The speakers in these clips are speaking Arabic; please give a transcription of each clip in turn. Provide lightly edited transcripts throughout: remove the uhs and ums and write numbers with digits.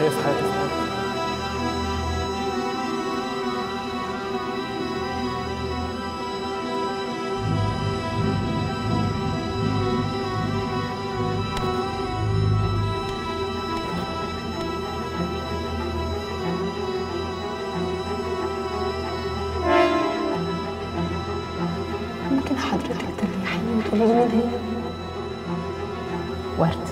هي في حياتي. ممكن حضرتك تريحيني وتقولي لي مين هي؟ ورد.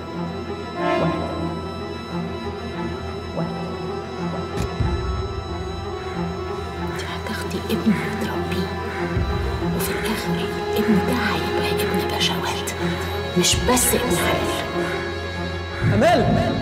انت هتاخدي ابن وتربيه، وفي الاخر الابن ده هيبقى ابن بشوات، مش بس ابن حلال. امال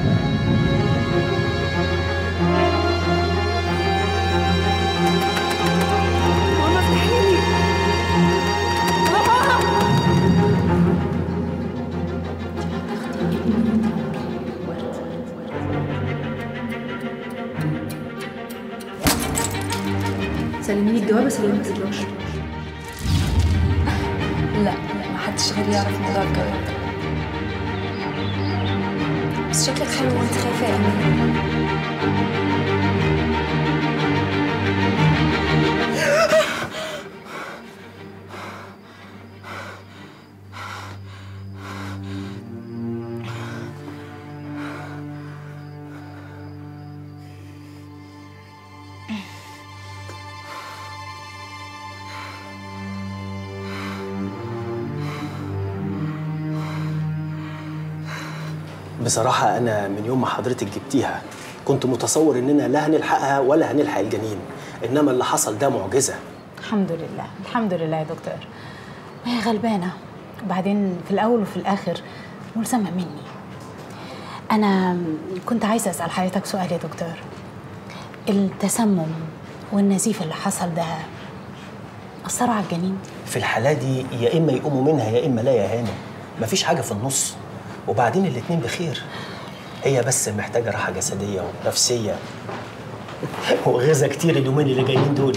سلميني الجواب بس ما تسيبوش. لا ما حدش غيري يعرف موضوع الجواب. بس شكلك حلو وانت خايفه يا امين. بصراحة أنا من يوم ما حضرتك جبتيها كنت متصور إننا لا هنلحقها ولا هنلحق الجنين، إنما اللي حصل ده معجزة. الحمد لله الحمد لله يا دكتور. ما هي غلبانة، وبعدين في الأول وفي الآخر ملزمة مني. أنا كنت عايزة أسأل حضرتك سؤال يا دكتور. التسمم والنزيف اللي حصل ده أثروا على الجنين؟ في الحالة دي يا إما يقوموا منها يا إما لا يا هانم، مفيش حاجة في النص، وبعدين الاتنين بخير. هي بس محتاجة راحة جسدية ونفسية وغذا كتير اليومين اللي جايين دول.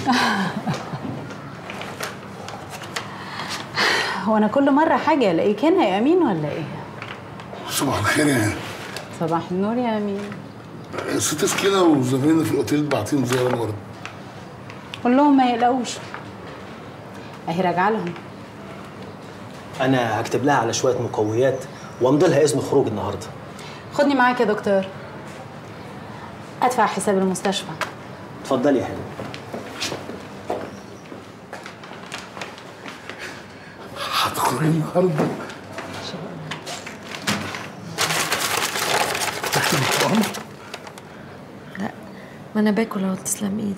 هو أنا كل مرة حاجة ألاقيك هنا يا أمين ولا إيه؟ صباح الخير يا صباح النور يا أمين. ست سكينة وزمايلنا في الأوتيل باعتين زيارة الورد. قول لهم ما يقلقوش، أهي راجعة لهم. أنا هكتب لها على شوية مقويات وأمضي لها إذن خروج النهاردة. خدني معاك يا دكتور، أدفع حساب المستشفى. اتفضلي يا هانم. هتخرجي النهارده؟ تحت الطعام؟ لا ما انا باكل اهو، تسلم ايدك.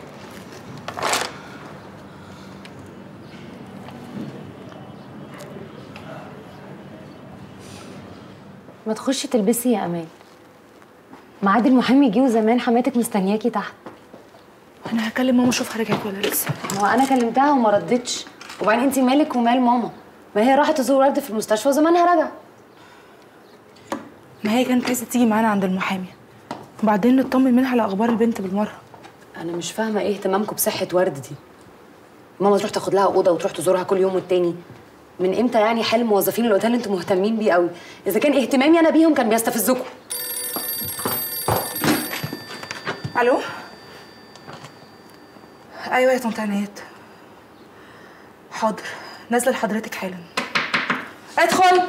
ما تخشي تلبسي يا امان، ميعاد المحامي جه وزمان حماتك مستنياكي تحت. انا هكلم ماما اشوفها رجعت ولا لسه. ما هو انا كلمتها وما ردتش، وبعدين انت مالك ومال ماما؟ ما هي راحت تزور ورد في المستشفى وزمانها رجع. ما هي كانت عايزه تيجي معانا عند المحامي، وبعدين نطمن منها على اخبار البنت بالمره. انا مش فاهمه ايه اهتمامكم بصحه ورد دي. ماما تروح تاخد لها اوضه وتروح تزورها كل يوم والتاني. من امتى يعني حال موظفين الاوتيل اللي انتم مهتمين بيه قوي؟ اذا كان اهتمامي انا بيهم كان بيستفزكم. الو. ايوه يا طنط عنايات، حاضر نازله لحضرتك حالا. ادخل.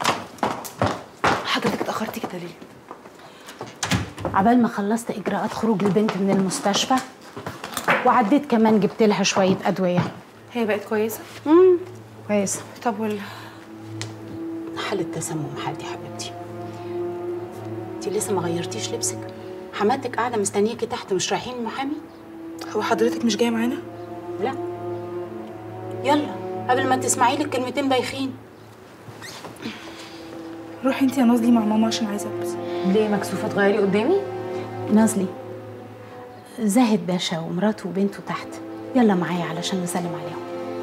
حضرتك اتاخرتي كده ليه؟ عبال ما خلصت إجراءات خروج البنت من المستشفى، وعديت كمان جبت لها شوية أدوية. هي بقت كويسه؟ كويسة. طب حالة تسمم حادي يا حبيبتي. انت لسه ما غيرتيش لبسك؟ حماتك قاعدة مستنياكي تحت، مش رايحين المحامي؟ هو حضرتك مش جايه معانا؟ لا. يلا قبل ما تسمعي لك كلمتين بايخين. روحي انت يا نازلي مع ماما عشان عايزه البس. ليه مكسوفه تغيري قدامي؟ نازلي، زاهد باشا ومراته وبنته تحت، يلا معايا علشان نسلم عليهم.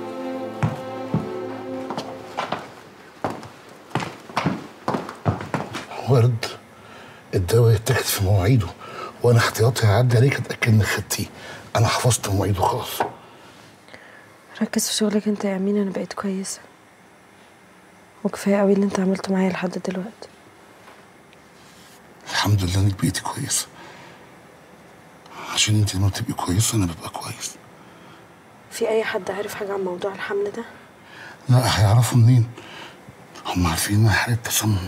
ورد، الدواء يتاخد في مواعيده، وانا احتياطي هعدي عليك اتاكد انك خدتيه. انا حفظت مواعيده خلاص. ركز في شغلك انت يا امين، انا بقيت كويسه وكفايه قوي اللي انت عملته معايا لحد دلوقتي. الحمد لله انك بقيتي كويسه. عشان انت لما بتبقي كويسه انا ببقى كويس. في اي حد عارف حاجه عن موضوع الحمل ده؟ لا، هيعرفوا منين؟ هم عارفين انها حاله تسمم.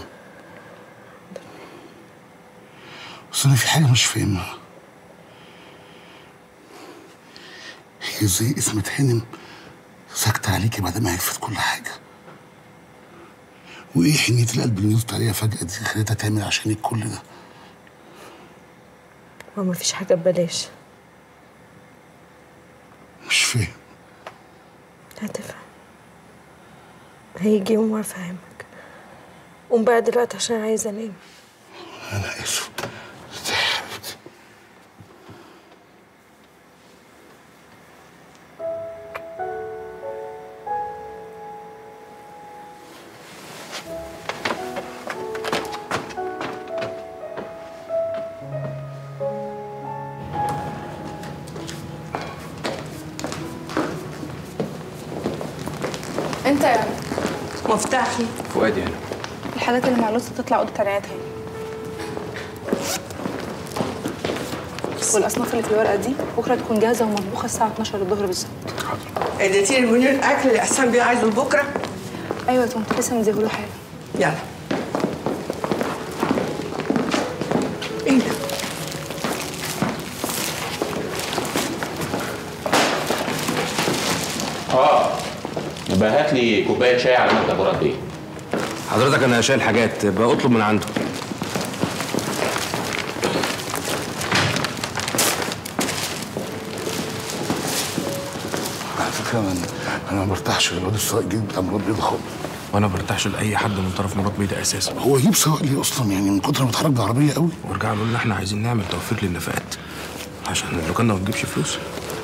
بس انا في حاجه مش فاهمها. هي ازاي اسمة هانم ساكتة عليكي بعد ما عرفت كل حاجة؟ وايه حنية القلب اللي نزلت عليها فجأة دي خليتها تعمل عشانك كل ده؟ هو مفيش حاجه ببلاش. مش فاهم. هتفهم. هيجي يوم وهفهمك. قوم بقى دلوقتي عشان عايزه انام. انا اسف. انت يعني مفتاحي فؤاد هنا. الحاجات اللي مع لطفي تطلع اوضه عنايتها هنا. والاصناف اللي في الورقه دي بكره تكون جاهزه ومطبوخه الساعه 12 الظهر بالظبط. اديتي المنير الاكل اللي احسان بيه عايزه لبكره. ايوه يا طنط لسه مديه له حاجه. يلا. ايه ده؟ يبقى هات لي كوبايه شاي على مكتب مراد بيه. حضرتك انا شايل حاجات، بقى اطلب من عنده. على فكرة أنا ما برتاحش للواد السواق الجديد بتاع مراد بيه ده خالص. وانا ما برتاحش لاي حد من طرف مراد بيه ده اساسا. هو يجيب سواق ليه أصلا؟ يعني من كتر ما بيتحرك بالعربية قوي. ورجع له ان احنا عايزين نعمل توفير للنفقات عشان الدكان ما بتجيبش فلوس.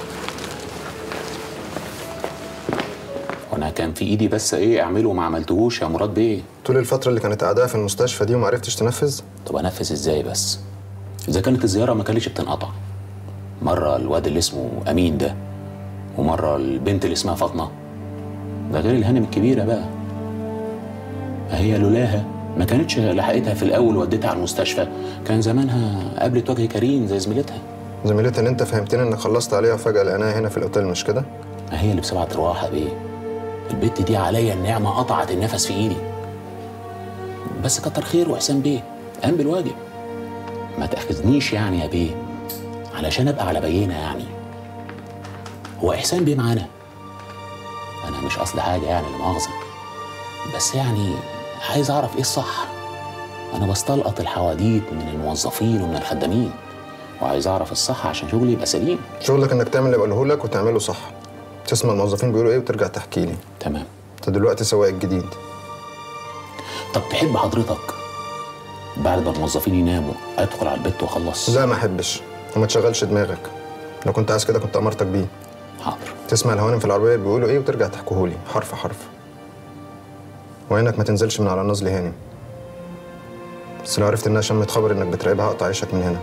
وانا كان في ايدي بس ايه اعمله وما عملتهوش يا مراد بيه. طول الفترة اللي كانت قاعدة في المستشفى دي وما عرفتش تنفذ؟ طب انفذ ازاي بس؟ اذا كانت الزياره ما كانتش بتنقطع. مره الواد اللي اسمه امين ده، ومره البنت اللي اسمها فاطمه، ده غير الهانم الكبيره بقى. هي لولاها ما كانتش لحقتها في الاول وديتها على المستشفى، كان زمانها قابلت وجه كريم زي زميلتها. زميلتها اللي انت فهمتني انك خلصت عليها وفجأة لقيناها هنا في الاوتيل، مش كده؟ ما هي اللي بسبعة ارواح يا بيه. البت دي عليا النعمه قطعت النفس في ايدي. بس كتر خير وحسام بيه قام بالواجب. ما تاخذنيش يعني يا بيه علشان ابقى على بينه يعني. هو احسان بيه معانا، انا مش قصدي حاجه يعني لا مؤاخذه، بس يعني عايز اعرف ايه الصح. انا بستلقط الحواديت من الموظفين ومن الخدامين، وعايز اعرف الصح عشان شغلي يبقى سليم. شغلك انك تعمل اللي بقوله لك وتعمله صح. تسمع الموظفين بيقولوا ايه وترجع تحكي لي. تمام. انت دلوقتي سواق الجديد. طب تحب حضرتك بعد ما الموظفين يناموا ادخل على البيت واخلص؟ لا ما احبش، وما تشغلش دماغك. لو كنت عايز كده كنت امرتك بيه. حاضر. تسمع الهوانم في العربيه بيقولوا ايه وترجع تحكوهولي حرف حرف. وعينك ما تنزلش من على نزل هانم. بس لو عرفت انها شمت خبر انك بتراقبها هقطع عيشك من هنا،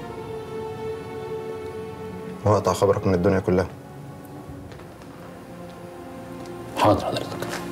وهقطع خبرك من الدنيا كلها. حاضر حضرتك.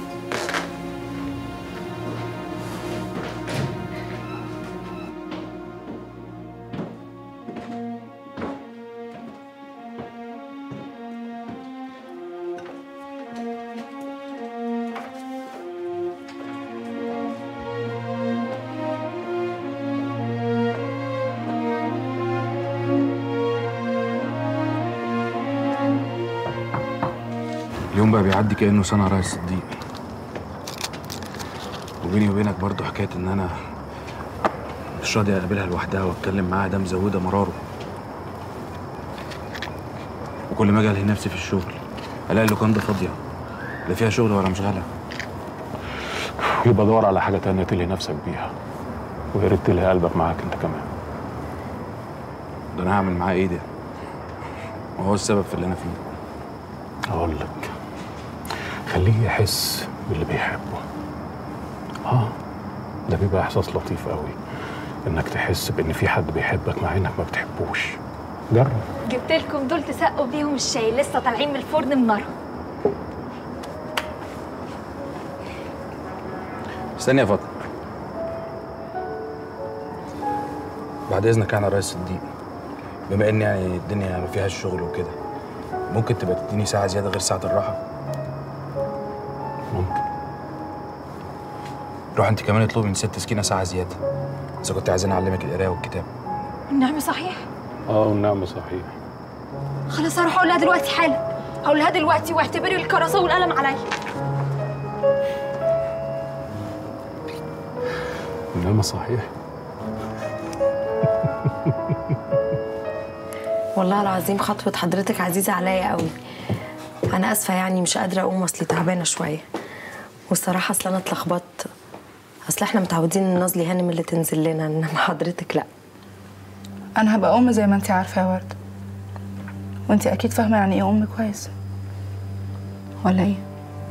اليوم بقى بيعدي كأنه سنة يا ريس صديق. وبيني وبينك برضه حكاية إن أنا مش راضي أقابلها لوحدها وأتكلم معاها، ده مزودة مراره. وكل ما أجي ألهي نفسي في الشغل ألاقي اللوكاندا فاضية، لا فيها شغل ولا مشغلة. يبقى دور على حاجة تانية تلهي نفسك بيها، ويا ريت تلهي قلبك معاك أنت كمان. ده أنا هعمل معاه إيه ده؟ وهو السبب في اللي أنا فيه. أقول لك، خليه يحس باللي بيحبه. ده بيبقى إحساس لطيف قوي، إنك تحس بإن في حد بيحبك مع إنك ما بتحبوش. جرب. جبت لكم دول تسقوا بيهم الشاي، لسه طالعين من الفرن منارهم. استني يا فاطمة. بعد اذنك يعني يا ريس صديق، بما ان يعني الدنيا ما فيهاش شغل وكده، ممكن تبقى تديني ساعه زياده غير ساعه الراحه؟ ممكن. روح انت كمان اطلبي من ست سكينه ساعه زياده اذا كنت عايزين اعلمك القرايه والكتاب. النعمة صحيح؟ والنعم صحيح. خلاص هروح اقول لها دلوقتي حالا، هقول لها دلوقتي واعتبري الكراسة والقلم عليا. النعم صحيح. والله العظيم خطوة حضرتك عزيزة عليا قوي. أنا آسفة يعني مش قادرة أقوم، أصلي تعبانة شوية. والصراحة أصل أنا اتلخبطت، أصل إحنا متعودين إن نازلي هانم اللي تنزل لنا، إنما حضرتك لأ. انا هبقى ام زي ما انت عارفه يا ورد، وانت اكيد فاهمه يعني ايه ام كويس، ولا ايه؟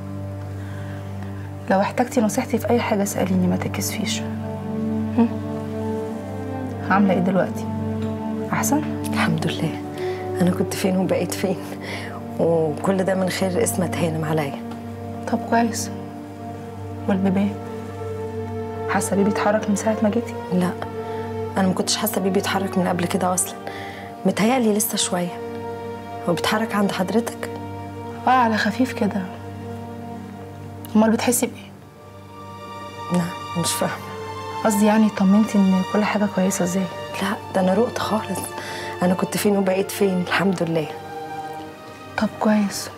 لو احتجتي نصيحتي في اي حاجه اساليني، ما تكسفيش. عامله ايه دلوقتي؟ احسن؟ الحمد لله. أنا كنت فين وبقيت فين، وكل ده من خير اسمة هانم عليا. طب كويس. والبيبي حاسه بيه بيتحرك من ساعه ما جيتي؟ لا، أنا ما كنتش حاسة بيه بيتحرك من قبل كده أصلا، متهيألي لسه شوية. هو بيتحرك عند حضرتك؟ على خفيف كده. امال بتحسي بايه؟ لا مش فاهمة. قصدي يعني طمنتي ان كل حاجه كويسه ازاي؟ لا ده أنا رقت خالص، أنا كنت فين وبقيت فين الحمد لله. طب كويس.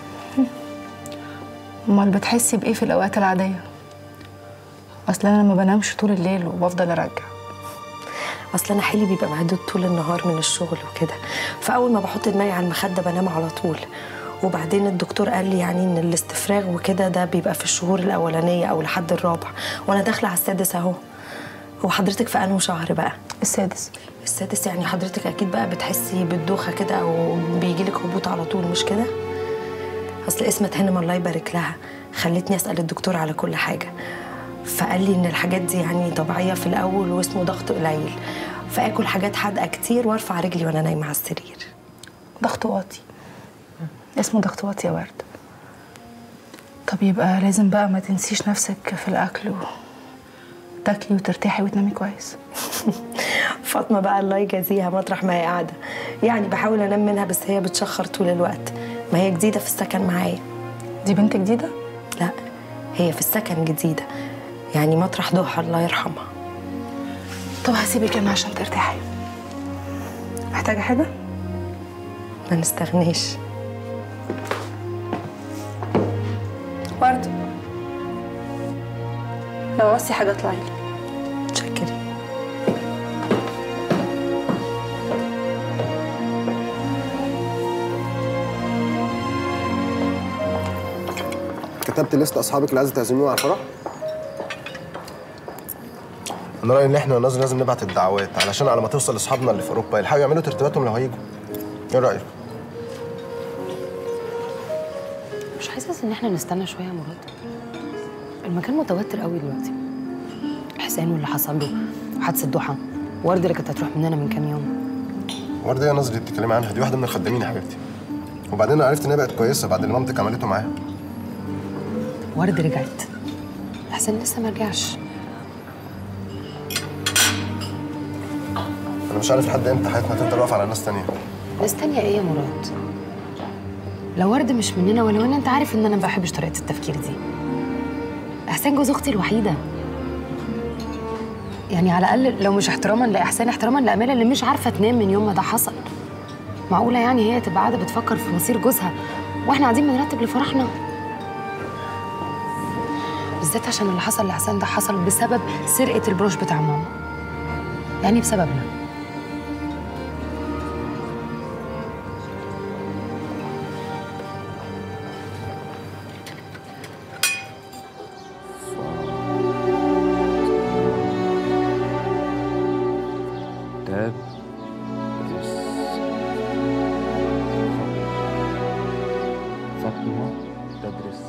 امال بتحسي بايه في الاوقات العاديه؟ اصل انا ما بنامش طول الليل وبفضل ارجع. اصل انا حيلي بيبقى مهدود طول النهار من الشغل وكده، فاول ما بحط دماغي على المخده بنام على طول. وبعدين الدكتور قال لي يعني ان الاستفراغ وكده ده بيبقى في الشهور الاولانيه او لحد الرابع، وانا داخله على السادس اهو. هو حضرتك في انه شهر بقى؟ السادس. السادس يعني حضرتك اكيد بقى بتحسي بالدوخه كده او بيجيلك هبوط على طول، مش كده؟ اصل اسمة هانم الله يبارك لها خلتني اسال الدكتور على كل حاجه، فقال لي ان الحاجات دي يعني طبيعيه في الاول واسمه ضغط قليل، فاكل حاجات حادقه كتير وارفع رجلي وانا نايمه على السرير. ضغط واطي. اسمه ضغط واطي يا ورد. طب يبقى لازم بقى ما تنسيش نفسك في الاكل تاكلي وترتاحي وتنامي كويس. فاطمه بقى الله يجازيها مطرح ما هي قاعده، يعني بحاول انام منها بس هي بتشخر طول الوقت. ما هي جديده في السكن معايا. دي بنت جديده؟ لا هي في السكن جديده، يعني مطرح ضحى الله يرحمها. طب هسيبك انا عشان ترتاحي. محتاجه حاجه؟ ما نستغنيش. ورد لو عوزتي حاجه اطلعي لي. متشكرة. كتبت ليست اصحابك اللي عايزه تعزميهم على الفرح؟ انا رايي ان احنا لازم نبعت الدعوات علشان على ما توصل لاصحابنا اللي في اوروبا يلحقوا يعملوا ترتيباتهم لو هيجوا. ايه رايك؟ مش حاسس ان احنا نستنى شويه يا مراد؟ المكان متوتر قوي دلوقتي. حسين واللي حصل له وحادثه ضحى، ورد اللي كانت هتروح مننا من كام يوم. ورده يا نظري بتتكلمي عنها، دي واحده من الخدامين يا حبيبتي. وبعدين انا عرفت ان هي بقت كويسه بعد اللي مامتك عملته معاها. ورد رجعت، حسين لسه ما رجعش. انا مش عارف لحد امتى حياتنا تفضل واقفه على ناس تانيه. ناس تانية ايه يا مراد؟ لو ورد مش مننا، ولو ان انت عارف ان انا ما بحبش طريقه التفكير دي. احسان جوز اختي الوحيده، يعني على الاقل لو مش احتراما لاحسان احتراما لامال اللي مش عارفه تنام من يوم ما ده حصل. معقوله يعني هي تبقى قاعده بتفكر في مصير جوزها واحنا قاعدين بنرتب لفرحنا؟ بالذات عشان اللي حصل لاحسان ده حصل بسبب سرقه البروش بتاع ماما، يعني بسببنا. فاطمة تدرس.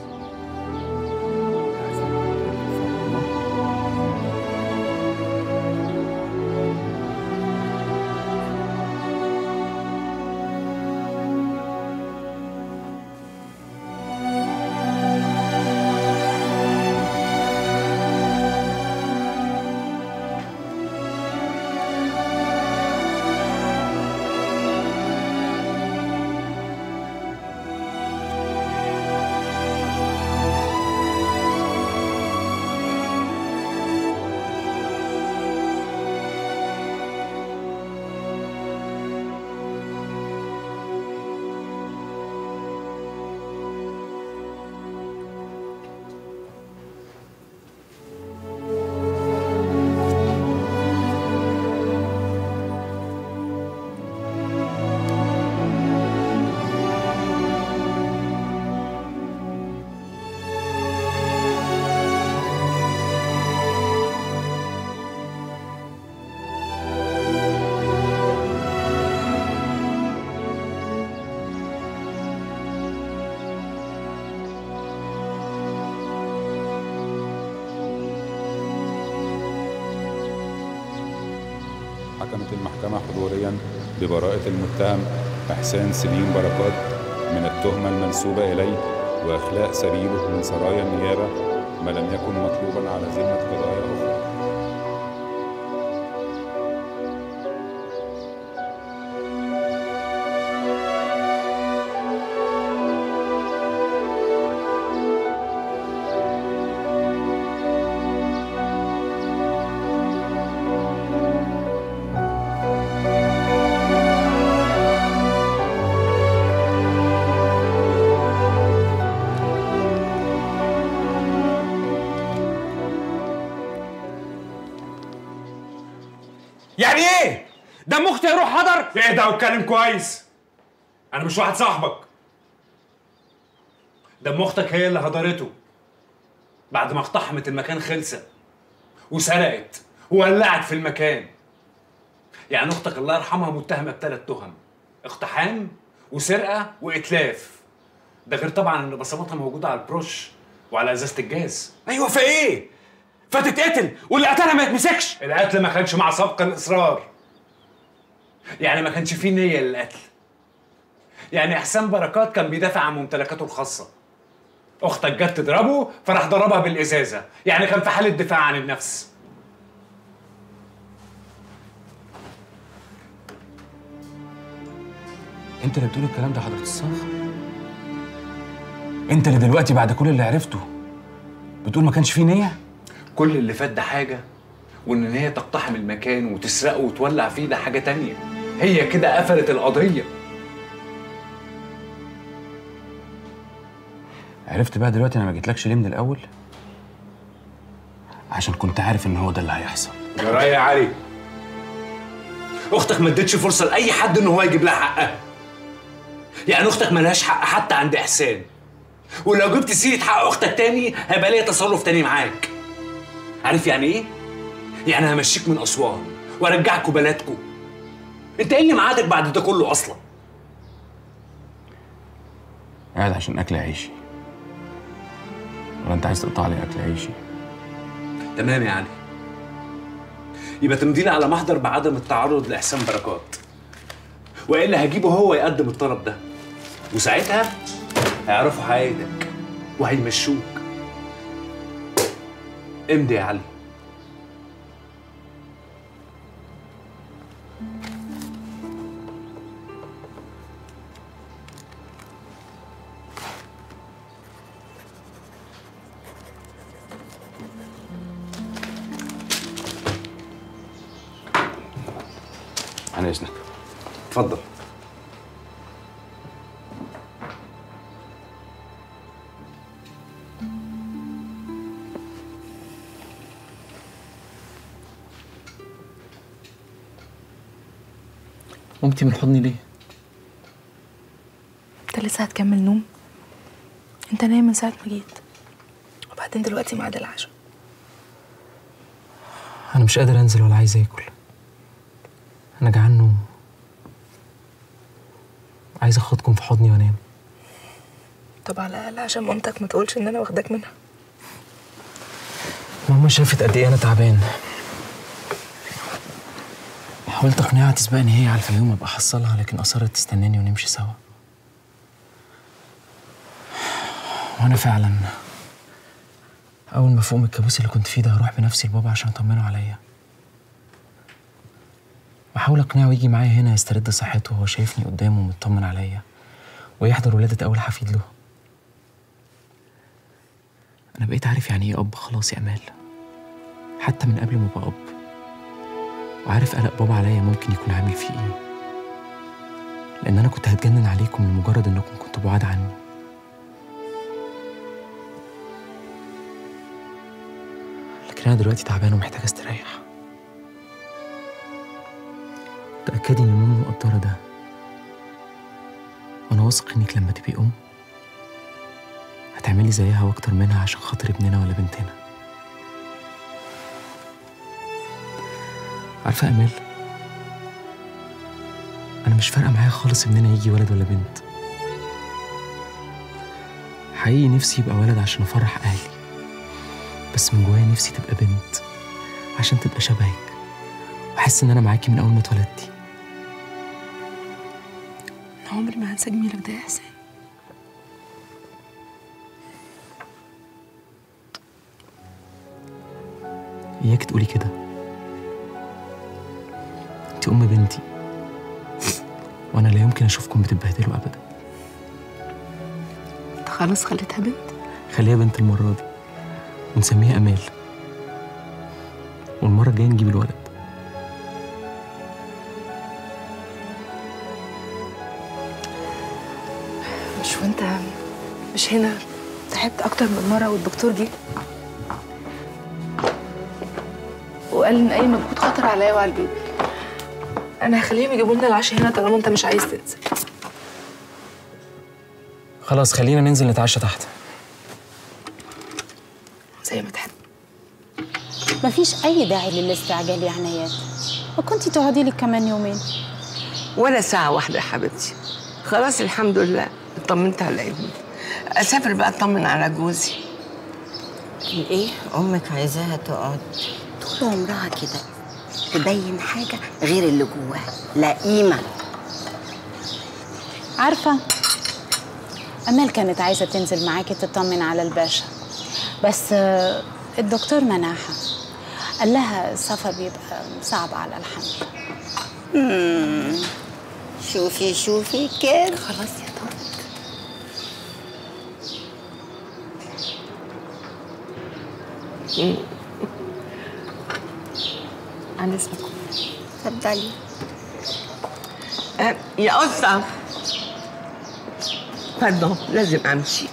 حكمت المحكمة حضوريا ببراءة المتهم إحسان سليم بركات من التهمة المنسوبة إليه وإخلاء سبيله من سرايا النيابة ما لم يكن مطلوبا على ذمة قضايا أخرى. يعني ايه؟ دم اختي يروح حضر؟ اهدى واتكلم كويس. انا مش واحد صاحبك. دم اختك هي اللي هدرته بعد ما اقتحمت المكان خلسه وسرقت وولعت في المكان. يعني اختك الله يرحمها متهمه ب3 تهم: اقتحام وسرقه واتلاف. ده غير طبعا ان بصماتها موجوده على البروش وعلى ازازه الجاز. ايوه في ايه؟ فتتقتل واللي قتلها ما يتمسكش. القتل ما كانش مع سبق الاصرار، يعني ما كانش فيه نيه للقتل. يعني احسان بركات كان بيدافع عن ممتلكاته الخاصه. اختك جت تضربه فراح ضربها بالازازه، يعني كان في حاله دفاع عن النفس. انت اللي بتقول الكلام ده حضرة الصاغ؟ انت اللي دلوقتي بعد كل اللي عرفته بتقول ما كانش فيه نيه؟ كل اللي فات ده حاجه، وان هي تقتحم المكان وتسرقه وتولع فيه ده حاجه تانيه. هي كده قفلت القضيه. عرفت بقى دلوقتي انا ما جيتلكش ليه من الاول؟ عشان كنت عارف ان هو ده اللي هيحصل. جرايه يا علي، اختك ما ادتش فرصه لاي حد ان هو يجيب لها حقها. يعني اختك ملهاش حق حتى عند احسان، ولو جبت سيره حق اختك تاني هيبقى ليا تصرف تاني معاك. عارف يعني ايه؟ يعني همشيك من اسوان وارجعكوا بلدكوا. انت ايه اللي معادك بعد ده كله اصلا؟ قاعد عشان اكل عيشي، ولا انت عايز تقطع لي اكل عيشي؟ تمام يا علي، يبقى تمضي لي على محضر بعدم التعرض لاحسان بركات، والا هجيبه هو يقدم الطلب ده، وساعتها هيعرفوا حقيقتك وهيمشوك. امضي يا علي. عن اذنك. اتفضل. قمتي من حضني ليه؟ انت لسه هتكمل نوم؟ انت نايم من ساعة ما جيت، وبعدين دلوقتي ميعاد العشاء. أنا مش قادر أنزل ولا عايز آكل. أنا جعان نوم. عايز أخدكم في حضني وأنام. طب على الأقل عشان مامتك ما تقولش إن أنا واخداك منها. ماما شافت قد إيه أنا تعبان. حاولت أقنعها تسبقني هي على الفيوم أبقى أحصلها، لكن أصرت تستناني ونمشي سوا. وأنا فعلا أول ما فوق من الكابوس اللي كنت فيه ده هروح بنفسي لبابا عشان أطمنه عليا. بحاول أقنعه يجي معايا هنا يسترد صحته وهو شايفني قدامه مطمن عليا، ويحضر ولادة أول حفيد له. أنا بقيت عارف يعني إيه أب خلاص يا أمال، حتى من قبل ما أبقى أب، وعارف قلق بابا عليا ممكن يكون عامل فيه إيه، لأن أنا كنت هتجنن عليكم لمجرد إنكم كنتوا بعاد عني. لكن أنا دلوقتي تعبان ومحتاج أستريح. تأكدي إن ماما مقدرة ده، وأنا واثق إنك لما تبقي أم هتعملي زيها وأكتر منها عشان خاطر ابننا ولا بنتنا. عارفة يا أمال، أنا مش فارقة معايا خالص ابننا يجي ولد ولا بنت. حقيقي نفسي يبقى ولد عشان أفرح أهلي، بس من جوايا نفسي تبقى بنت عشان تبقى شبهك بحس ان انا معاكي من اول ما اتولدتي. انا عمري ما هنسى جميلك ده يا احسان. اياك تقولي كده، انت ام بنتي وانا لا يمكن اشوفكم بتتبهدلوا ابدا. انت خلاص خليتها بنت؟ خليها بنت المره دي ونسميها امال، والمره الجايه نجيب الولد. مش هنا تعبت اكتر من مره والدكتور جه وقال ان اي مجهود خطر عليا وعلى البيبي. انا هخليهم يجيبوا لنا العشاء هنا طالما انت مش عايز تنزل. خلاص خلينا ننزل نتعشى تحت. زي ما تحب. مفيش أي داعي للاستعجال يا عنايات، وكنتي تقعدي لك كمان يومين. ولا ساعة واحدة يا حبيبتي. خلاص الحمد لله اطمنت على ابني. أسافر بقى أطمن على جوزي. ايه امك عايزاها تقعد طول عمرها كده تبين حاجه غير اللي جواها، لا قيمه. عارفة أمال كانت عايزة تنزل معاكي تطمن على الباشا، بس الدكتور منعها، قال لها السفر بيبقى صعب على الحمل. شوفي كده. خلاص يا طارق. عن اسمكم. اتفضلي. يا قصة. باردون لازم أمشي.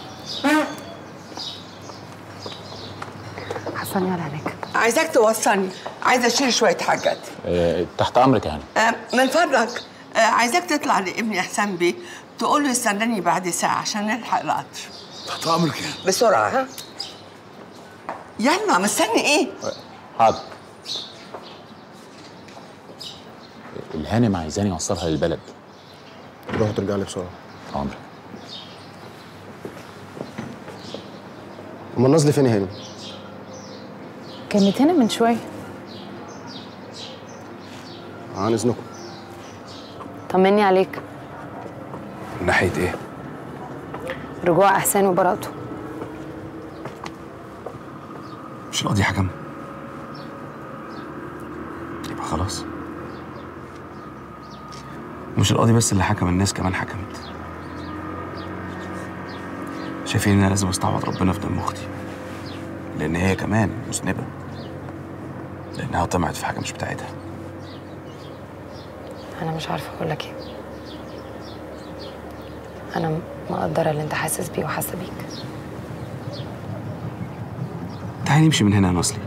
حصلني على هناك. عايزاك توصلني، عايزة أشيل شوية حاجات. تحت امرك يعني. من فضلك عايزاك تطلع لابني حسام بيه تقول له يستناني بعد ساعة عشان نلحق القطر. تحت امرك يعني. بسرعة ها؟ يلا مستني ايه؟ حاضر. الهانم عايزاني اوصلها للبلد. روح ترجع لي بسرعة. امرك. أما النازلي فين يا هانم؟ كانت هنا من شوية. عن إذنكم. طمني عليك. من ناحية ايه؟ رجوع احسان وبراءته. مش القاضي حكم؟ يبقى خلاص. مش القاضي بس اللي حكم، الناس كمان حكمت. شايفين ان انا لازم استعوض ربنا في دم اختي، لان هي كمان مذنبه، لانها طمعت في حاجه مش بتاعتها. انا مش عارفه اقول لك ايه. انا مقدره اللي انت حاسس بيه وحاسه بيك. تعالي نمشي من هنا يا نصلي.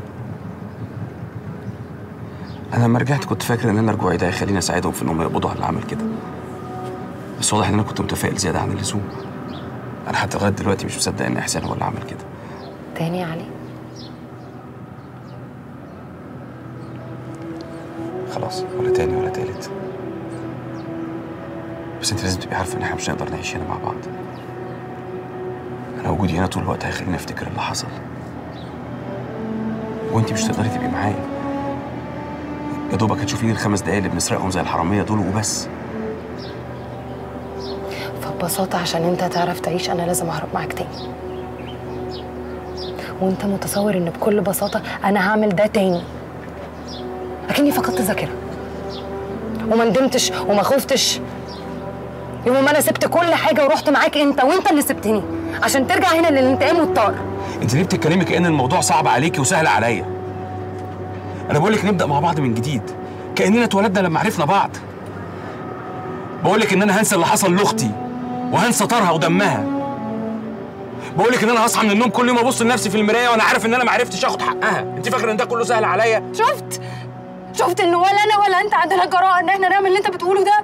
انا لما رجعت كنت فاكر ان انا رجوعي ده هيخليني اساعدهم في انهم يقبضوا على اللي عمل كده، بس واضح ان انا كنت متفائل زياده عن اللزوم. انا حتى لغايه دلوقتي مش مصدق ان احسان هو اللي عمل كده. تاني يا علي؟ خلاص ولا تاني ولا تالت، بس انت لازم تبقي عارفه ان احنا مش هنقدر نعيش هنا مع بعض. انا وجودي هنا طول الوقت هيخليني افتكر اللي حصل، وانت مش تقدري تبقي معايا. يا دوبك هتشوفيني ال5 دقايق اللي بنسرقهم زي الحراميه دول وبس. فببساطه عشان انت تعرف تعيش انا لازم اهرب معاك تاني، وانت متصور ان بكل بساطه انا هعمل ده تاني، لكني فقدت ذاكره وما ندمتش وما خفتش يوم ما انا سبت كل حاجه ورحت معاك انت، وانت اللي سبتني عشان ترجع هنا للانتقام والطار. انت ليه بتتكلمي كأن الموضوع صعب عليكي وسهل عليا؟ انا بقول لك نبدا مع بعض من جديد، كاننا اتولدنا لما عرفنا بعض. بقول لك ان انا هنسى اللي حصل لاختي وهنسى طارها ودمها. بقول لك ان انا هصحى من النوم كل يوم ابص لنفسي في المرايه وانا عارف ان انا ما عرفتش اخد حقها. انت فاكره ان ده كله سهل عليا؟ شفت ان ولا انا ولا انت عندنا جراءه ان احنا نعمل اللي انت بتقوله ده؟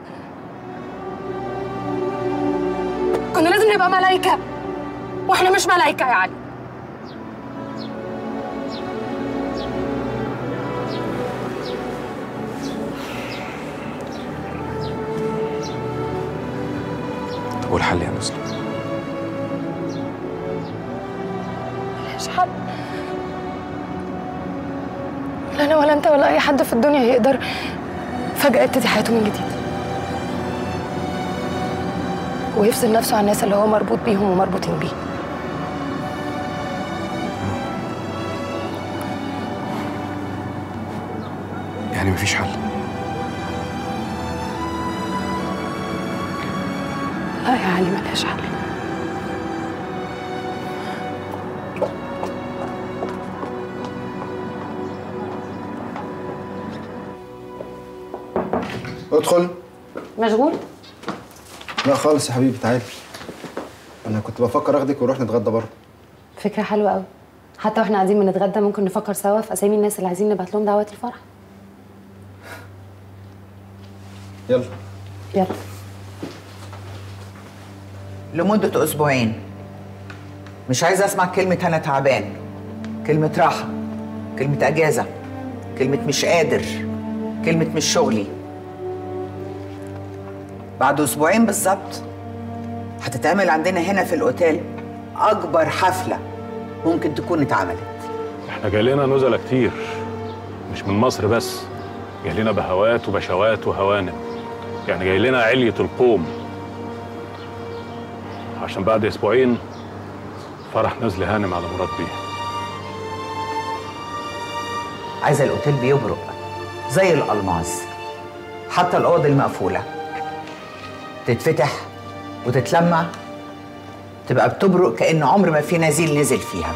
كنا لازم نبقى ملايكه، واحنا مش ملايكه يا علي. طب والحل يا نصر؟ ملهاش حل. لا انا ولا انت ولا اي حد في الدنيا يقدر فجأة يبتدي حياته من جديد ويفصل نفسه عن الناس اللي هو مربوط بيهم ومربوطين بيه. يعني مفيش حل؟ لا يا علي ملهاش حل. ادخل. مشغول؟ لا خالص يا حبيبي، تعالي. انا كنت بفكر اخدك ونروح نتغدى بره. فكرة حلوة قوي. حتى واحنا قاعدين بنتغدى ممكن نفكر سوا في اسامي الناس اللي عايزين نبعت لهم دعوات الفرح. يلا يلا. لمدة أسبوعين مش عايزة أسمع كلمة أنا تعبان، كلمة راحة، كلمة أجازة، كلمة مش قادر، كلمة مش شغلي. بعد أسبوعين بالظبط هتتعمل عندنا هنا في الأوتيل أكبر حفلة ممكن تكون اتعملت. احنا جاي لنا نزلة كتير، مش من مصر بس، جاي لنا بهوات وبشوات وهوانم، يعني جاي لنا علية القوم. عشان بعد اسبوعين فرح نزل هانم على مراد بيه. عايزة الأوتيل بيبرق زي الألماس، حتى الأوض المقفولة تتفتح وتتلمع تبقى بتبرق كأن عمر ما في نزيل نزل فيها.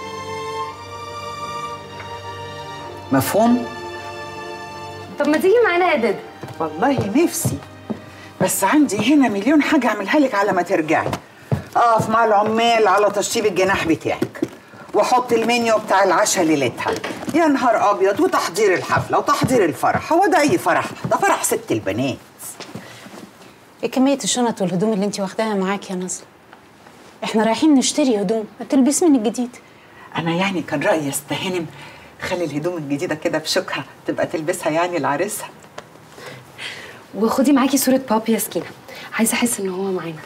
مفهوم؟ طب ما تيجي معانا يا داد؟ والله نفسي، بس عندي هنا مليون حاجة أعملها لك على ما ترجعي. أقف مع العمال على تشطيب الجناح بتاعك وأحط المنيو بتاع العشاء ليلتها. يا نهار أبيض، وتحضير الحفلة وتحضير الفرح. هو ده أي فرح؟ ده فرح ست البنات. ايه كمية الشنط والهدوم اللي انت واخداها معاك يا نازلة؟ احنا رايحين نشتري هدوم، ما تلبسي من الجديد. أنا يعني كان رأيي استهنم خلي الهدوم الجديدة كده بشوكها تبقى تلبسها يعني لعريسها. وخدي معاكي صورة بابي يا سكينة، عايزة أحس إن هو معانا.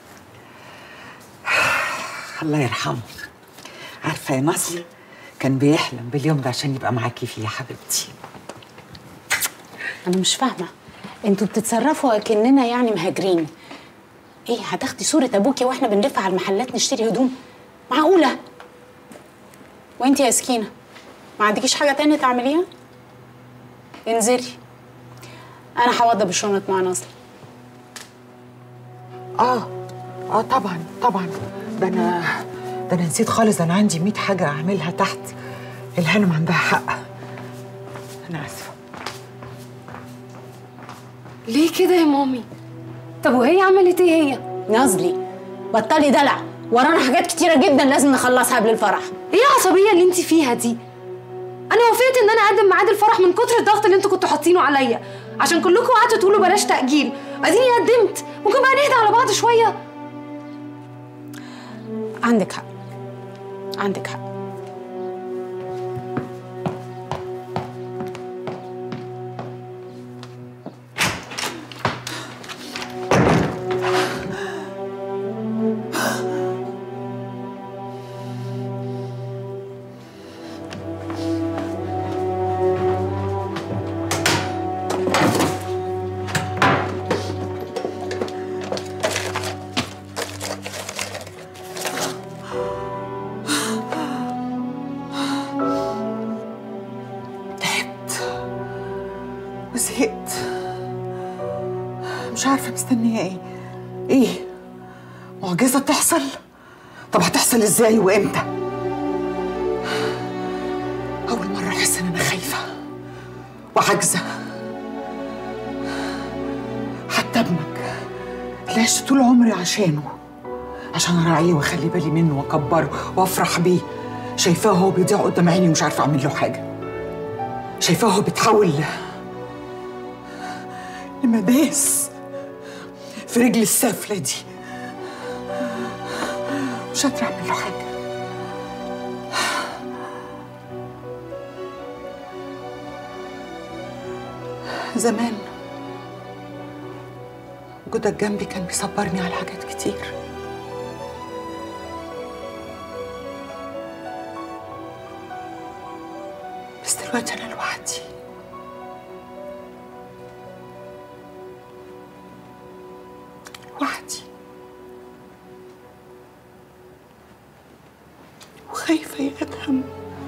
الله يرحمه. عارفة يا ناصلي كان بيحلم باليوم ده عشان يبقى معاكي فيه يا حبيبتي. أنا مش فاهمة، انتوا بتتصرفوا كأننا يعني مهاجرين. ايه هتاخدي صورة أبوكي واحنا بنلف على المحلات نشتري هدوم؟ معقولة؟ وانتي يا سكينة ما عندكيش حاجة تانية تعمليها؟ انزلي، أنا هوضب الشنط مع ناصلي. طبعا طبعا، ده انا نسيت خالص. انا عندي 100 حاجه اعملها تحت. الهانم عندها حق، انا اسفه. ليه كده يا مامي؟ طب وهي عملت ايه هي؟ نازلي بطلي دلع، ورانا حاجات كتيره جدا لازم نخلصها قبل الفرح. ايه العصبيه اللي انت فيها دي؟ انا وافقت ان انا اقدم ميعاد الفرح من كتر الضغط اللي انتوا كنتوا حاطينه عليا، عشان كلكم قعدتوا تقولوا بلاش تاجيل. اديني قدمت، ممكن بقى نهدى على بعض شويه. عندك حق، عندك حق. وزهقت، مش عارفه مستنيه ايه معجزه تحصل؟ طب هتحصل ازاي وامتى؟ اول مره احس ان انا خايفه وعاجزه. حتى ابنك اللي عشت طول عمري عشان اراعيه واخلي بالي منه واكبره وافرح بيه، شايفاه هو بيضيع قدام عيني ومش عارفه اعمل له حاجه. شايفاه هو بيتحول لمداس في رجل السافلة دي، مش قادرة أعمل له حاجة. زمان وجودك جنبي كان بيصبرني على حاجات كتير، بس دلوقتي أنا لوحدي وحدي وخايفة يا أدهم.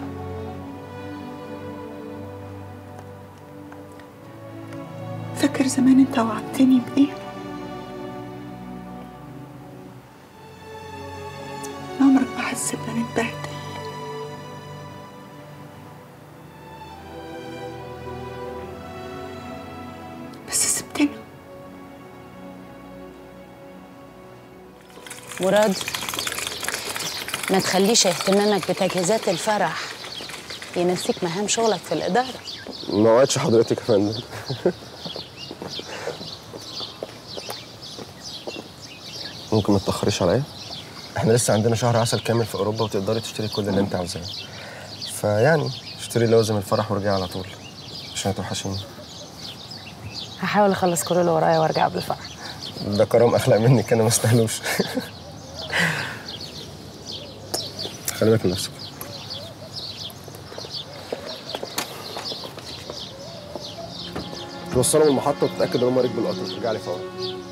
فاكر زمان انت وعدتني بإيه؟ عمرك ما حسيتنا نتبهدل. بس سبتنا. مراد، ما تخليش اهتمامك بتجهيزات الفرح ينسيك مهام شغلك في الإدارة. ما وعدش حضرتك يا فندم. ممكن ما تتأخريش عليا؟ احنا لسه عندنا شهر عسل كامل في أوروبا وتقدري تشتري كل اللي انت عاوزاه. فيعني اشتري لوازم الفرح وارجعي على طول عشان هتوحشيني. هحاول اخلص كل اللي ورايا وارجع قبل الفرح. ده كرم أخلاق منك، أنا ما استاهلوش. خلي بالك من نفسك. توصلوا من المحطة وتتأكد إن هم ركبوا القطر وترجع لي فورا.